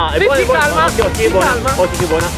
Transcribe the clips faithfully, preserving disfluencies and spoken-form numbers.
Ah, si, si calma, occhio, si buona. calma. Occhio che buona.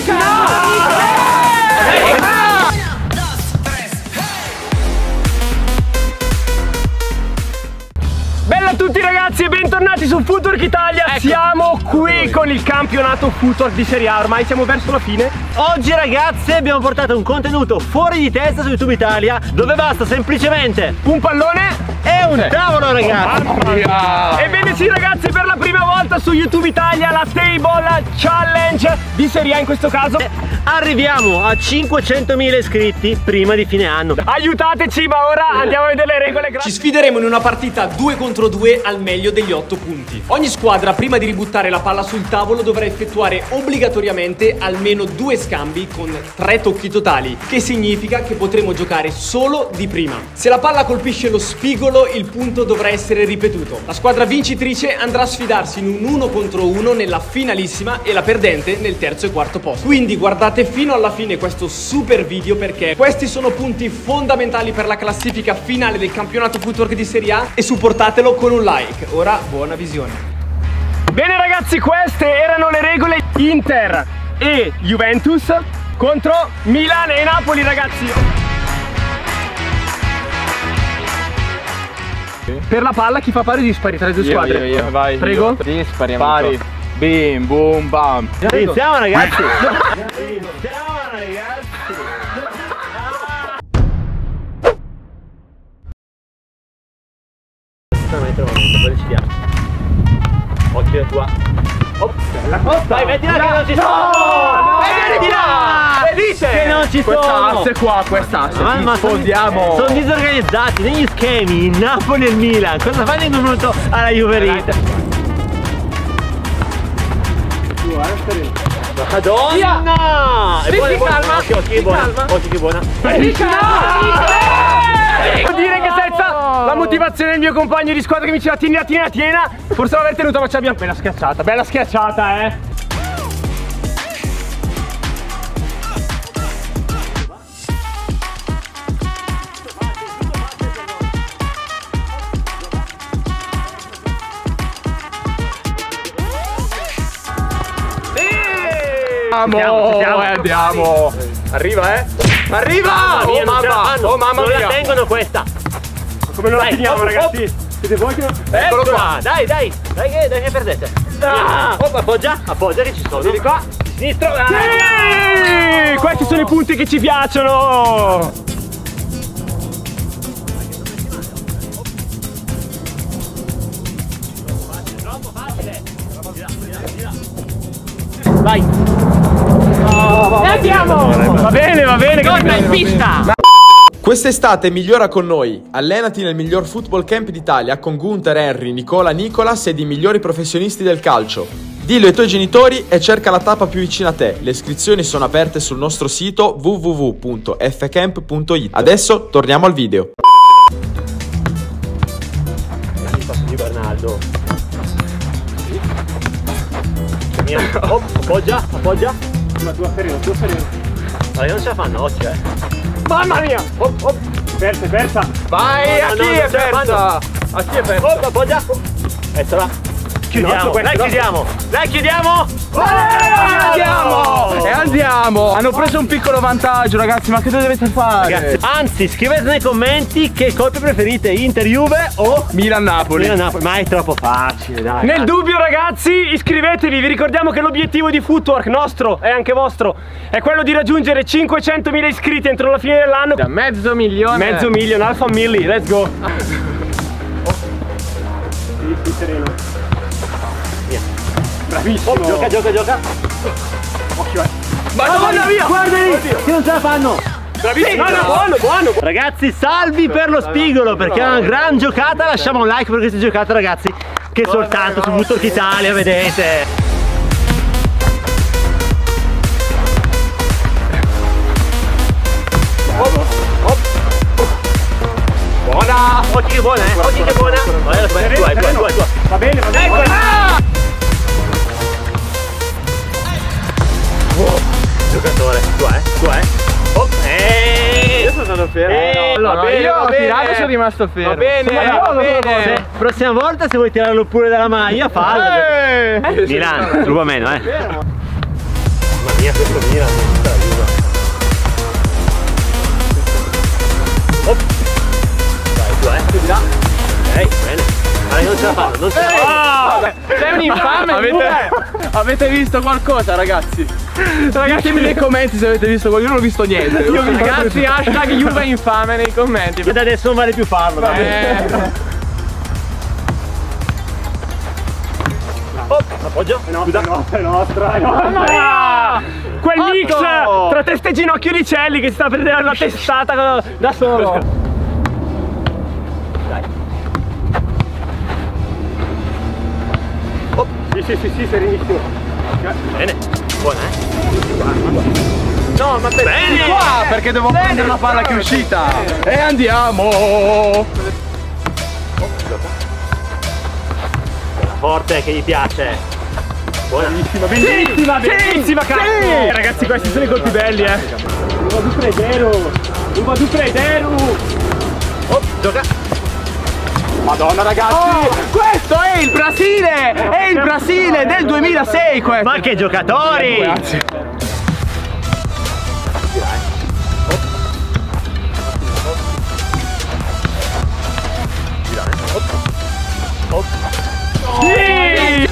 Bella a tutti ragazzi e bentornati su Footwork Italia. Ecco. Siamo qui con il campionato Footwork di Serie A, ormai siamo verso la fine. Oggi ragazzi abbiamo portato un contenuto fuori di testa su YouTube Italia, dove basta semplicemente un pallone e un tavolo ragazzi. Mamma mia. Ebbene sì ragazzi, per la prima volta su YouTube Italia la Table Challenge di Serie A in questo caso. Arriviamo a cinquecentomila iscritti prima di fine anno. Aiutateci, ma ora andiamo a vedere le regole. Ci sfideremo in una partita due contro due al meglio degli otto punti. Ogni squadra prima di ributtare la palla sul tavolo dovrà effettuare obbligatoriamente almeno due scambi con tre tocchi totali, che significa che potremo giocare solo di prima. Se la palla colpisce lo spigolo, il punto dovrà essere ripetuto. La squadra vincitrice andrà a sfidarsi in un uno contro uno nella finalissima e la perdente nel terzo e quarto posto. Quindi guardate fino alla fine questo super video, perché questi sono punti fondamentali per la classifica finale del campionato Footwork di Serie A, e supportatelo con un like. Ora buona visione. Bene ragazzi, queste erano le regole. Inter e Juventus contro Milan e Napoli ragazzi. Per la palla chi fa pari dispari tra le due squadre? Io, io, io, vai. Prego. Io. Dispari, pari. Bim, boom, bam. Iniziamo ragazzi. Iniziamo ragazzi. Poi decidiamo. Occhio la tua. Oh, bella cosa. Dai, mettila che non ci sono. No! Mettila! E dice che non ci sono. Quest'asse qua, quest'asse. Ma, ma sfondiamo. Sono disorganizzati negli schemi. Il Napoli e il Milan. Cosa fanno in un minuto alla Juventus? Madonna! Sì, si calma. Occhio, occhio che buona. Occhio che buona. Devo dire che senza la motivazione del mio compagno di squadra che mi diceva tienila, tienila, tienila, forse l'aver tenuta, ma ce l'abbiamo. Bella schiacciata, bella schiacciata, eh. Andiamo, ci siamo, eh, andiamo. Arriva, eh. Arriva! Mamma mia, oh mamma, oh mamma non mia. la tengono questa. Come non la Dai, teniamo hop, ragazzi? Siete voi che... Eccolo qua. Dai, dai, dai che, dai che perdete. Ah, oh, appoggia, appoggia che ci sono. Vieni qua. Sinistro. Ah. Sì! Questi sono i punti che ci piacciono. Vai. E andiamo! Va bene, va bene. Torna in pista. Quest'estate migliora con noi. Allenati nel miglior football camp d'Italia con Gunther, Henry, Nicola, Nicolas ed i migliori professionisti del calcio. Dillo ai tuoi genitori e cerca la tappa più vicina a te. Le iscrizioni sono aperte sul nostro sito w w w punto f camp punto it. Adesso torniamo al video. Il passo di Bernardo. Oh, appoggia, appoggia. Ma tu sereno, tu sereno. Ma non ce la fanno, occhio eh. Mamma mia! Oh, oh. Persa, persa. Vai, No, a no, chi no, è non ce la persa? A chi è persa? Oh, appoggia. Ecco là. Chiudiamo, questo, dai no. chiudiamo. Dai chiudiamo. Andiamo! E andiamo! Hanno preso un piccolo vantaggio ragazzi, ma che dovete fare? Ragazzi, anzi, scrivete nei commenti che coppie preferite, Inter Juve o Milan-Napoli. Milan-Napoli. Ma è troppo facile, dai. Nel dubbio ragazzi, iscrivetevi. Vi ricordiamo che l'obiettivo di Footwork nostro e anche vostro è quello di raggiungere cinquecentomila iscritti entro la fine dell'anno. Da mezzo milione. Mezzo milione, alfa milli, let's go. Sì, sì, sereno. Bravissimo. Oh, gioca, gioca, gioca. Occhio, eh. Madonna mia, guarda lì, che non ce la fanno. Bravissimo. No, no, buono, buono. Ragazzi, salvi per lo spigolo, perché è una gran giocata. Lasciamo un like per questa giocata ragazzi, che soltanto su Footwork Italia vedete. Buona! Occhi che buona, eh! Occhi che buona! Vai, tua, tua, tua, tua, tua. Va bene, va bene. Ecco! Ah! Oh, giocatore, tua, eh! Tua, eh! Oh, eh! Io sono stato sono fermo. Eh, allora, va bene, io va ho bene. tirato e sono rimasto fermo. Va bene, Sono va io, bene. Se, prossima volta se vuoi tirarlo pure dalla maglia, fallo. Eh. Eh? Milan, ruba meno, eh. Mamma mia, questo Milan. Oh. Dai, tu, eh. Di là. Ok, bene. Dai, non ce la fanno, non ce la fanno. Oh, sei un infame. Avete, avete visto qualcosa, ragazzi? Ragazzi, ditemi nei commenti se avete visto qualcosa. Io non ho visto niente. Io, ragazzi, hashtag Juve infame nei commenti. Da adesso non vale più farlo. Eh. Oh, appoggio? No, scusa. No, è nostra, è Mamma mia! Quell'X Otto! tra testa e ginocchio di Celli che si sta prendendo la testata da solo. Dai. Oh, sì, sì, sì, sì, serenissimo. Bene. Buona, eh? No, ma per Bene! qua, perché devo bene, prendere la palla che è uscita. E andiamo! Forte che gli piace. Buona. Bellissima, bellissima, bellissima, cazzo! Sì. Ragazzi, questi sono i colpi belli, eh. Ruba du Prederu! Ruba du Prederu! Oh, gioca. Madonna, ragazzi! Oh, questo è il Brasile! È il Brasile del duemilasei questo! Ma che giocatori! Grazie. Sì!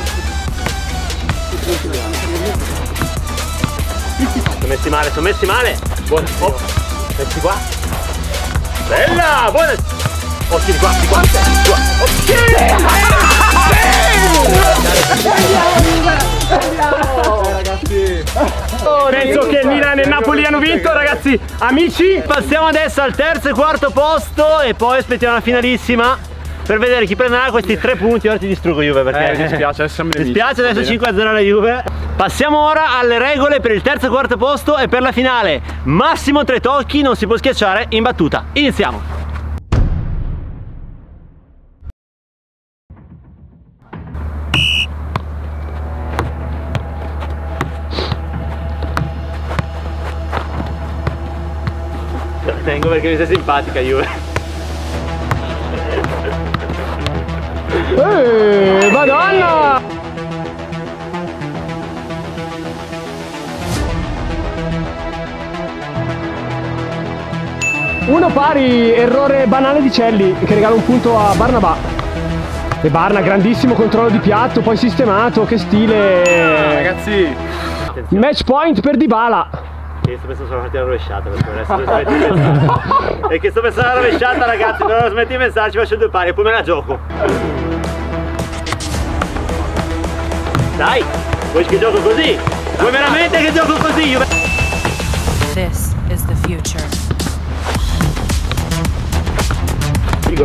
Sono messi male, sono messi male. Buona. Oh. Messi qua. Bella, buona. Oh, sì, di qua, di qua. Di qua. Oh. Sì! Ragazzi! Penso che il Milan e il Napoli hanno vinto, ragazzi. Amici, Passiamo adesso al terzo e quarto posto e poi aspettiamo la finalissima per vedere chi prenderà questi tre punti. Ora ti distruggo Juve perché Eh, mi dispiace, adesso mi mi dispiace, adesso cinque a zero alla Juve. Passiamo ora alle regole per il terzo e quarto posto e per la finale. Massimo tre tocchi, non si può schiacciare in battuta. Iniziamo. Te la tengo perché mi sei simpatica Juve. eh, Madonna! Uno pari, errore banale di Celli che regala un punto a Barnabà. E Barna, grandissimo controllo di piatto, poi sistemato, che stile. Ragazzi! Match point per Dybala. Che sto pensando sulla partita rovesciata perché adesso non smetti di pensare. E che sto pensando alla rovesciata ragazzi, però non smetti di pensare, ci faccio due pari e poi me la gioco. Dai, vuoi che gioco così? Vuoi veramente che gioco così? Io... This is the future. Piccolo.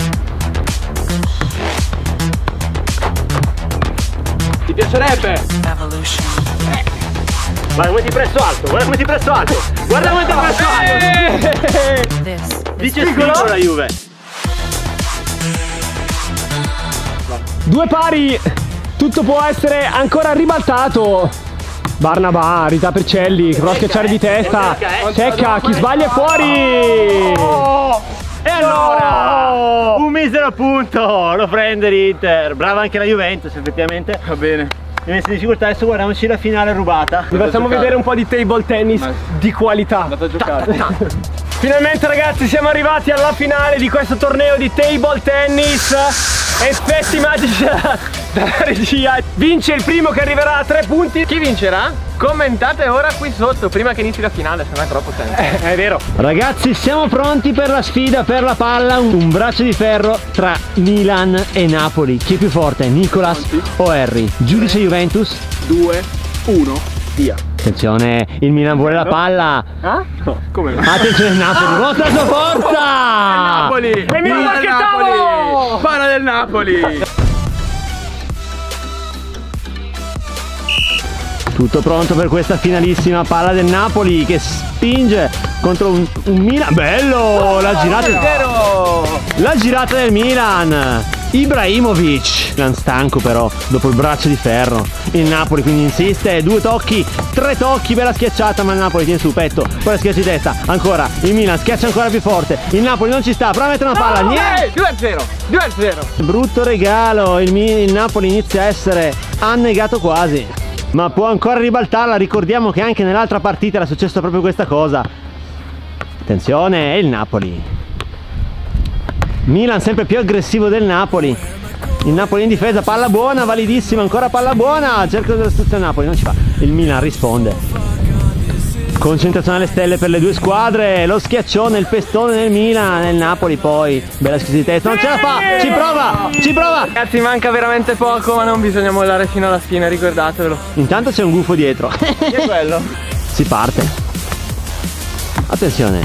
Ti piacerebbe? Evolution. Guarda come ti presso alto, guarda come ti presso alto. Guarda come ti presso alto. This is Dice spingolo la Juve. Due pari, tutto può essere ancora ribaltato. Barnabà, Rita per Celli, che prova a schiacciare di testa. Secca, chi sbaglia è fuori. E allora, un misero punto, lo prende l'Inter. Brava anche la Juventus effettivamente. Va bene. Mi ha messo in difficoltà, adesso guardiamoci la finale rubata. Vi facciamo vedere un po' di table tennis Ma- di qualità. Andate a giocare. Finalmente ragazzi siamo arrivati alla finale di questo torneo di table tennis. Effetti magici dalla regia. Vince il primo che arriverà a tre punti. Chi vincerà? Commentate ora qui sotto, prima che inizi la finale, se no è troppo tempo. Eh, è vero. Ragazzi, siamo pronti per la sfida per la palla, un braccio di ferro tra Milan e Napoli. Chi è più forte, Nicolas o Harry? Giudice Juventus. due, uno, via. Attenzione, il Milan vuole la palla. Ah? No, come no? Attenzione Napoli, mostra la sua forza! Napoli! E Milan Palla del Napoli! Napoli! Palla del Napoli! Tutto pronto per questa finalissima palla del Napoli che spinge contro un, un Milan. Bello! La girata, Zero! la girata del Milan. Ibrahimovic. Milan stanco però dopo il braccio di ferro. il Napoli quindi insiste, due tocchi, tre tocchi, bella schiacciata, ma il Napoli tiene su petto, poi la schiaccia di testa, ancora il Milan schiaccia ancora più forte, il Napoli non ci sta, prova a mettere una palla, niente, due a zero, due a zero. brutto regalo, il, il Napoli inizia a essere annegato quasi, ma può ancora ribaltarla. Ricordiamo che anche nell'altra partita era successo proprio questa cosa. Attenzione, è il Napoli, Milan sempre più aggressivo del Napoli, il Napoli in difesa, palla buona, validissima, ancora palla buona, cerca di il Napoli, non ci fa, il Milan risponde, concentrazione alle stelle per le due squadre, lo schiaccione, il pestone del Milan, nel Napoli poi, bella schiaccia di testa, non ce la fa, ci prova, ci prova, Ragazzi, manca veramente poco, ma non bisogna mollare fino alla fine, ricordatevelo. intanto c'è un gufo dietro, Che è quello? si parte, attenzione,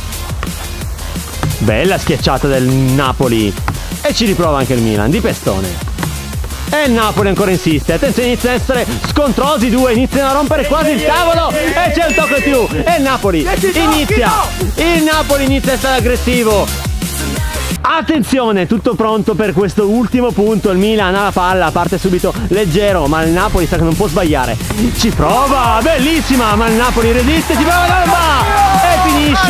bella schiacciata del Napoli e ci riprova anche il Milan di pestone. E il Napoli ancora insiste, attenzione, inizia a essere scontrosi i due, iniziano a rompere quasi il tavolo e c'è un tocco in più e il Napoli inizia, il Napoli inizia a essere aggressivo. Attenzione, tutto pronto per questo ultimo punto, il Milan ha la palla, parte subito leggero, ma il Napoli sa che non può sbagliare, ci prova, bellissima, ma il Napoli resiste, ci prova la gamba e finisce,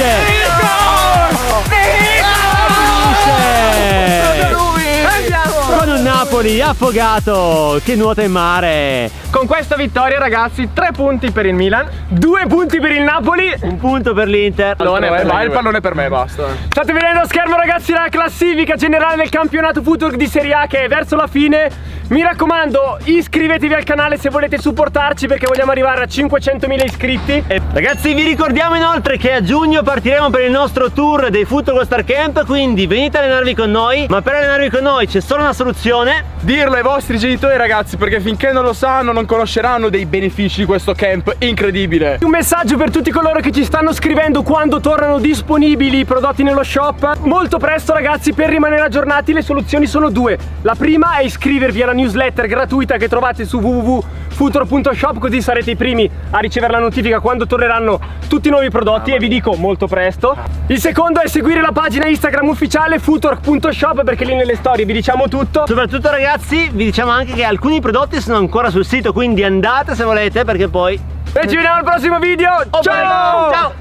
finisce con un Napoli affogato che nuota in mare. Con questa vittoria, ragazzi, tre punti per il Milan, due punti per il Napoli, Un punto per l'Inter. Pallone, eh, vai, il pallone per me, basta. State vedendo a schermo, ragazzi, la classifica generale del campionato Futur di Serie A che è verso la fine. Mi raccomando, iscrivetevi al canale se volete supportarci perché vogliamo arrivare a cinquecentomila iscritti. E ragazzi, vi ricordiamo inoltre che a giugno partiremo per il nostro tour dei Futur Star Camp, quindi venite a allenarvi con noi, ma per allenarvi con noi c'è solo una soluzione: Dirlo ai vostri genitori, ragazzi, perché finché non lo sanno non conosceranno dei benefici di questo camp incredibile. Un messaggio per tutti coloro che ci stanno scrivendo quando tornano disponibili i prodotti nello shop. Molto presto, ragazzi, per rimanere aggiornati le soluzioni sono due. La prima è iscrivervi alla newsletter gratuita che trovate su w w w punto futur punto shop, così sarete i primi a ricevere la notifica quando torneranno tutti i nuovi prodotti, e vi dico molto presto. Il secondo è seguire la pagina Instagram ufficiale futur punto shop, perché lì nelle storie vi diciamo tutto. soprattutto, ragazzi, vi diciamo anche che alcuni prodotti sono ancora sul sito, quindi andate se volete, perché poi E ci vediamo al prossimo video. Ciao! Ciao!